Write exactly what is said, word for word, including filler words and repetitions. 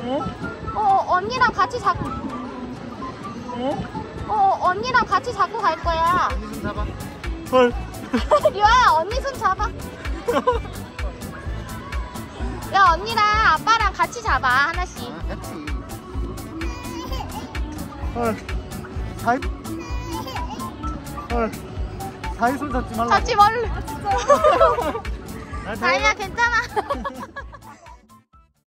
어? 어, 언니랑 같이 잡고. 어? 어, 언니랑 같이 잡고 갈 거야. 언니 손 잡아. 헐. 리와야, 언니 손 잡아. 야, 언니랑 아빠랑 같이 잡아, 하나씩. 아, 같이. 헐. 사이. 헐. 사이 손 잡지 말라. 잡지 말래. 아, 다이야, 괜찮아.